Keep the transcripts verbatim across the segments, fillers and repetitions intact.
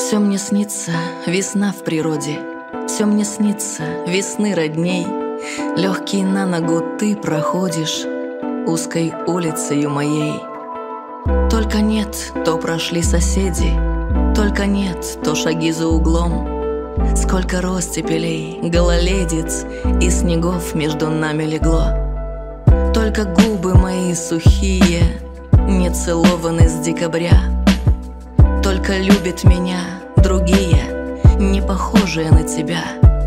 Все мне снится весна в природе, все мне снится весны родней. Легкий на ногу ты проходишь узкой улицею моей. Только нет, то прошли соседи, только нет, то шаги за углом. Сколько ростепелей, гололедиц и снегов между нами легло. Только губы мои сухие не целованы с декабря. Только любят меня другие, не похожие на тебя.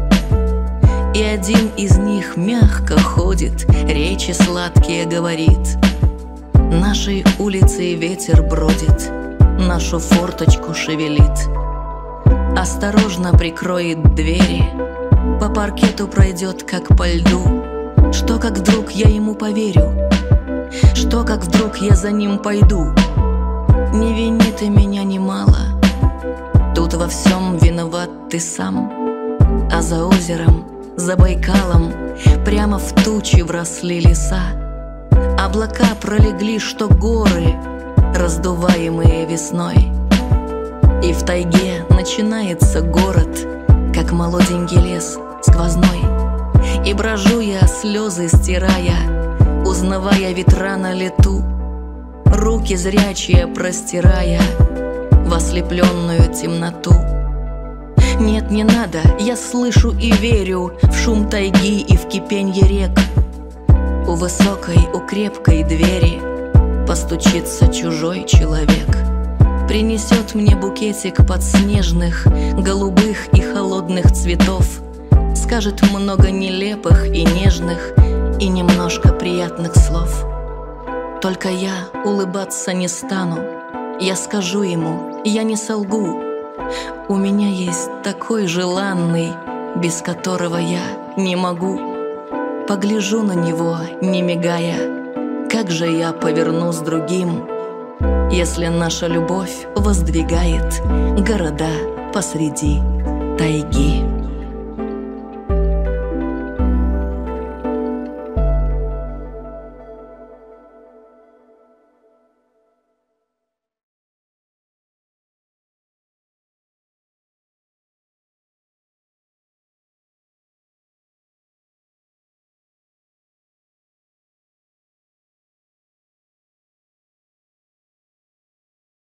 И один из них мягко ходит, речи сладкие говорит. Нашей улицей ветер бродит, нашу форточку шевелит. Осторожно прикроет двери, по паркету пройдет, как по льду. Что, как вдруг я ему поверю? Что, как вдруг я за ним пойду? Не вини ты меня немало, тут во всем виноват ты сам. А за озером, за Байкалом, прямо в тучи вросли леса. Облака пролегли, что горы, раздуваемые весной. И в тайге начинается город, как молоденький лес сквозной. И брожу я, слезы стирая, узнавая ветра на лету, руки зрячие простирая в ослепленную темноту. Нет, не надо, я слышу и верю в шум тайги и в кипенье рек. У высокой, у крепкой двери постучится чужой человек. Принесет мне букетик подснежных, голубых и холодных цветов. Скажет много нелепых и нежных и немножко приятных слов. Только я улыбаться не стану, я скажу ему, я не солгу. У меня есть такой желанный, без которого я не могу. Погляжу на него, не мигая, как же я поверну с другим, если наша любовь воздвигает города посреди тайги.